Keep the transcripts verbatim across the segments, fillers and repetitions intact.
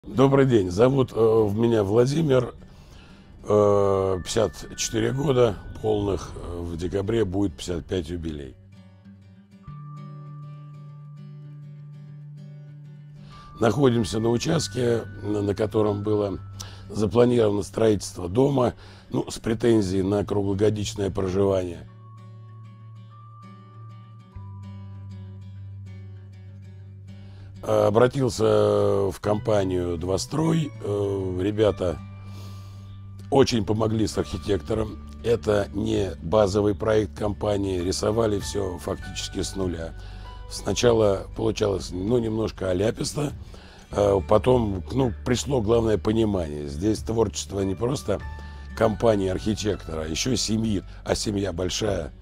Добрый день, зовут э, меня Владимир, э, пятьдесят четыре года полных, э, в декабре будет пятьдесят пять юбилей. Находимся на участке, на, на котором было запланировано строительство дома, ну, с претензией на круглогодичное проживание. Обратился в компанию «Двастрой». Ребята очень помогли с архитектором. Это не базовый проект компании, рисовали все фактически с нуля. Сначала получалось, ну, немножко аляписто, потом, ну, пришло главное понимание. Здесь творчество не просто компании архитектора, а еще семьи, а семья большая.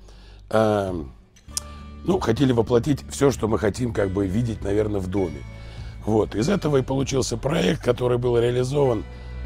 Ну, хотели воплотить все, что мы хотим как бы видеть, наверное, в доме. Вот, из этого и получился проект, который был реализован.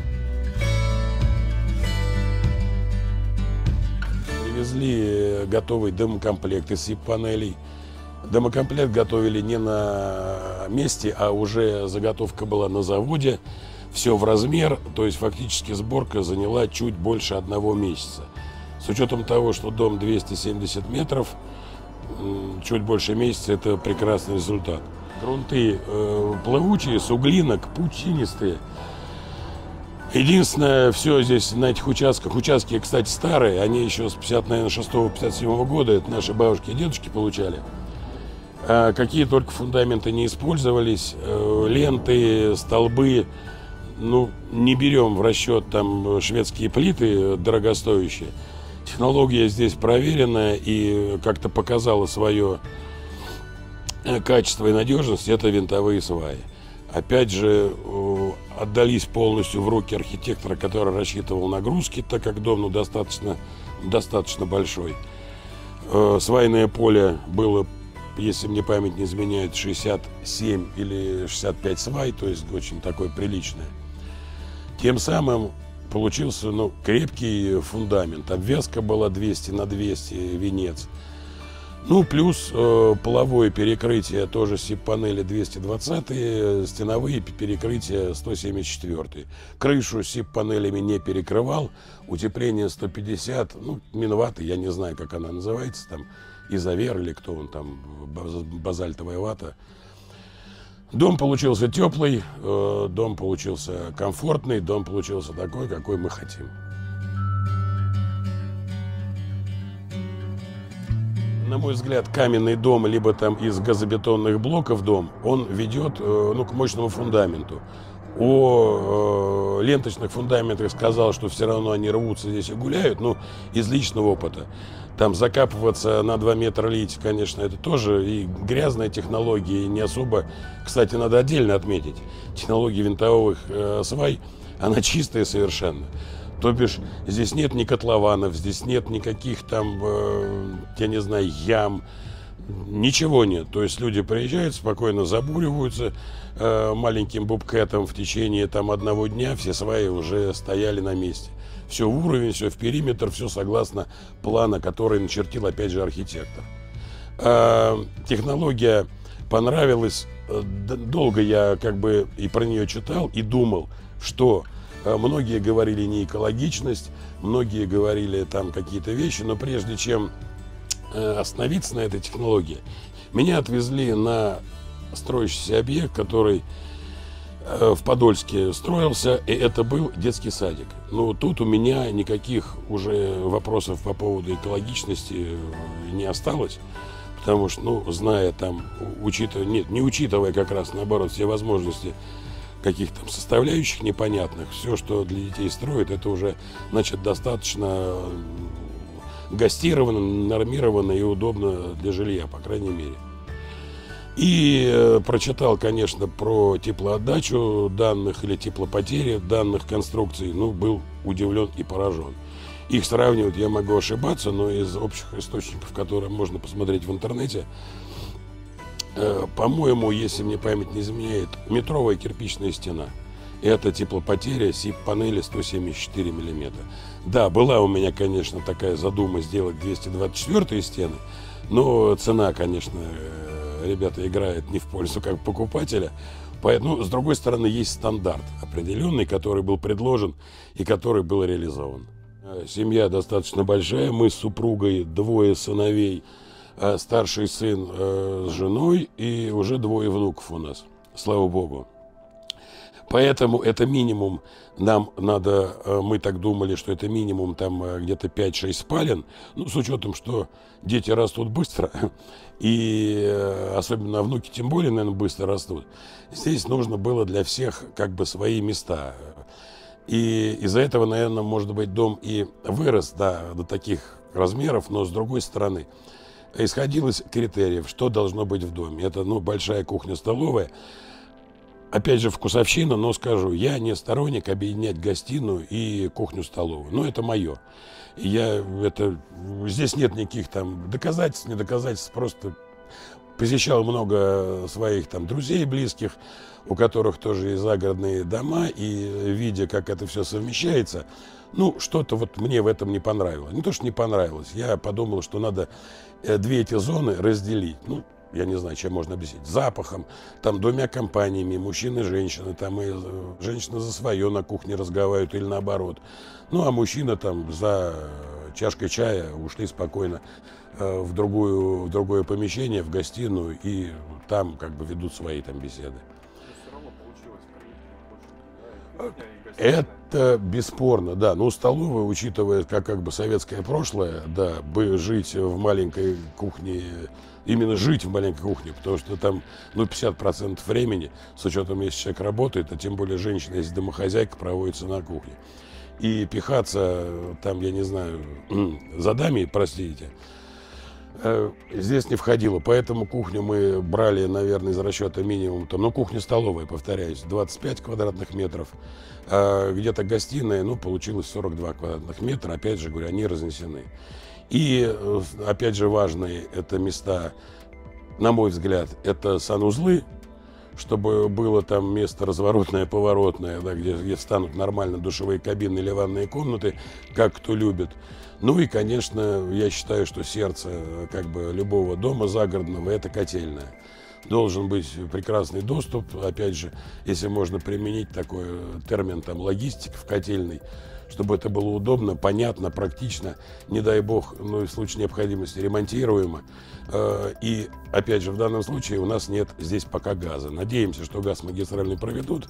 Привезли готовый домокомплект из сип-панелей. Домокомплект готовили не на месте, а уже заготовка была на заводе. Все в размер, то есть фактически сборка заняла чуть больше одного месяца. С учетом того, что дом двести семьдесят метров, чуть больше месяца — это прекрасный результат. Грунты э, плавучие, с углинок, пучинистые. Единственное, все здесь на этих участках, участки, кстати, старые, они еще с пятьдесят шестого — пятьдесят седьмого года, это наши бабушки и дедушки получали. А какие только фундаменты не использовались, э, ленты, столбы, ну, не берем в расчет там шведские плиты дорогостоящие. Технология здесь проверенная и как-то показала свое качество и надежность. Это винтовые сваи. Опять же, отдались полностью в руки архитектора, который рассчитывал нагрузки, так как дом, ну, достаточно, достаточно большой. Свайное поле было, если мне память не изменяет, шестьдесят семь или шестьдесят пять свай, то есть очень такое приличное. Тем самым получился, ну, крепкий фундамент. Обвязка была двести на двести, венец. Ну, плюс э, половое перекрытие тоже сип-панели двести двадцать, стеновые перекрытия сто семьдесят четыре. Крышу сип-панелями не перекрывал, утепление сто пятьдесят, ну, минваты, я не знаю, как она называется, там, изовер или кто он там, базальтовая вата. Дом получился теплый, э, дом получился комфортный, дом получился такой, какой мы хотим. На мой взгляд, каменный дом, либо там из газобетонных блоков дом, он ведет, э, ну, к мощному фундаменту. О э, ленточных фундаментах сказал, что все равно они рвутся здесь и гуляют, но из личного опыта. Там закапываться на два метра лить, конечно, это тоже и грязная технология, и не особо. Кстати, надо отдельно отметить, технология винтовых э, свай, она чистая совершенно. То бишь, здесь нет ни котлованов, здесь нет никаких там, э, я не знаю, ям, ничего нет. То есть люди приезжают, спокойно забуриваются э, маленьким бобкэтом в течение там одного дня, все сваи уже стояли на месте. Все в уровень, все в периметр, все согласно плана, который начертил, опять же, архитектор. Э, технология понравилась. Долго я как бы и про нее читал, и думал, что многие говорили не экологичность, многие говорили там какие-то вещи, но прежде чем остановиться на этой технологии, меня отвезли на строящийся объект, который в Подольске строился, и это был детский садик. Но тут у меня никаких уже вопросов по поводу экологичности не осталось, потому что, ну, зная там, учитывая, нет, не учитывая как раз, наоборот, все возможности каких-то там составляющих непонятных, все, что для детей строят, это уже, значит, достаточно гастировано, нормировано и удобно для жилья, по крайней мере. И э, прочитал, конечно, про теплоотдачу данных или теплопотери данных конструкций, ну, был удивлен и поражен. Их сравнивать я могу ошибаться, но из общих источников, которые можно посмотреть в интернете, э, по-моему, если мне память не изменяет, метровая кирпичная стена. Это теплопотеря сип-панели сто семьдесят четыре миллиметра. Да, была у меня, конечно, такая задума сделать двести двадцать четыре стены, но цена, конечно, ребята играют не в пользу как покупателя. Поэтому, ну, с другой стороны, есть стандарт определенный, который был предложен и который был реализован. Семья достаточно большая, мы с супругой, двое сыновей, старший сын с женой и уже двое внуков у нас, слава богу. Поэтому это минимум, нам надо, мы так думали, что это минимум там где-то пять-шесть спален, ну, с учетом, что дети растут быстро, и особенно внуки тем более, наверное, быстро растут. Здесь нужно было для всех как бы свои места. И из-за этого, наверное, может быть, дом и вырос, да, до таких размеров, но с другой стороны, исходил из критериев, что должно быть в доме. Это, ну, большая кухня-столовая. Опять же, вкусовщина, но скажу, я не сторонник объединять гостиную и кухню-столовую. Но это мое. Я, это, здесь нет никаких там доказательств, не доказательств. Просто посещал много своих там друзей, близких, у которых тоже есть загородные дома. И видя, как это все совмещается, ну, что-то вот мне в этом не понравилось. Не то, что не понравилось. Я подумал, что надо две эти зоны разделить. Ну, я не знаю, чем можно объяснить, запахом, там двумя компаниями, мужчины и женщины, там и женщина за свое на кухне разговаривают или наоборот. Ну, а мужчина там за чашкой чая ушли спокойно э, в, другую, в другое помещение, в гостиную, и там как бы ведут свои там беседы. Это бесспорно, да. Ну, столовая, учитывая, как, как бы советское прошлое, да, бы жить в маленькой кухне, именно жить в маленькой кухне, потому что там, ну, пятьдесят процентов времени, с учетом, если человек работает, а тем более женщина, если домохозяйка, проводится на кухне. И пихаться там, я не знаю, за дами, простите, здесь не входило. Поэтому кухню мы брали, наверное, из расчета минимум, там, ну, кухня-столовая, повторяюсь, двадцать пять квадратных метров. А где-то гостиная, ну, получилось сорок два квадратных метра. Опять же, говорю, они разнесены. И, опять же, важные это места, на мой взгляд, это санузлы, чтобы было там место разворотное, поворотное, да, где, где станут нормально душевые кабины или ванные комнаты, как кто любит. Ну и, конечно, я считаю, что сердце как бы любого дома загородного – это котельная. Должен быть прекрасный доступ, опять же, если можно применить такой термин, там, логистика в котельной, чтобы это было удобно, понятно, практично, не дай бог, ну и в случае необходимости ремонтируемо. И, опять же, в данном случае у нас нет здесь пока газа. Надеемся, что газ магистральный проведут.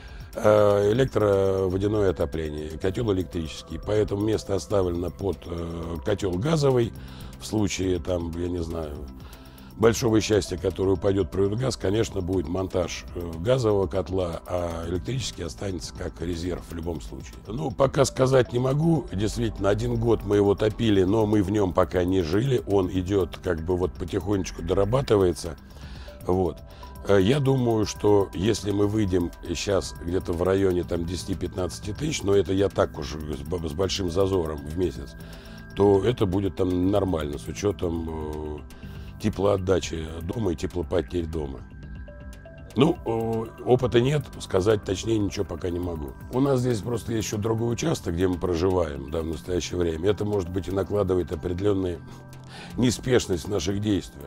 Электроводяное отопление, котел электрический. Поэтому место оставлено под котел газовый. В случае, там, я не знаю, большого счастья, которое упадет газ, конечно, будет монтаж газового котла, а электрический останется как резерв в любом случае. Ну, пока сказать не могу. Действительно, один год мы его топили, но мы в нем пока не жили. Он идет, как бы, вот потихонечку дорабатывается. Вот. Я думаю, что если мы выйдем сейчас где-то в районе там десяти-пятнадцати тысяч, но это я так уж с большим зазором в месяц, то это будет там нормально, с учетом теплоотдачи дома и теплопотерь дома. Ну, опыта нет, сказать точнее ничего пока не могу. У нас здесь просто есть еще другой участок, где мы проживаем, да, в настоящее время. Это, может быть, и накладывает определенную неспешность в наших действиях.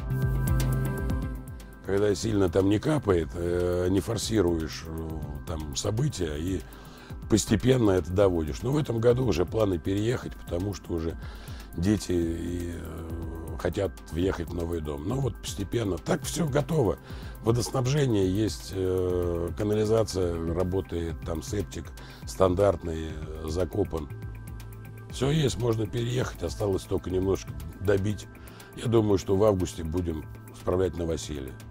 Когда сильно там не капает, не форсируешь там события и постепенно это доводишь. Но в этом году уже планы переехать, потому что уже дети и хотят въехать в новый дом. Но вот постепенно. Так все готово. Водоснабжение есть, канализация работает, там септик стандартный, закопан. Все есть, можно переехать, осталось только немножко добить. Я думаю, что в августе будем справлять новоселье.